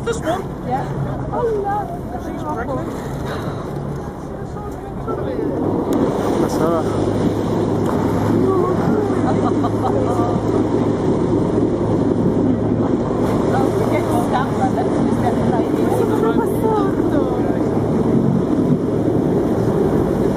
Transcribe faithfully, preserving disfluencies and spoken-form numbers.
This one? Yeah. Oh, no. She's pregnant. Pasaba.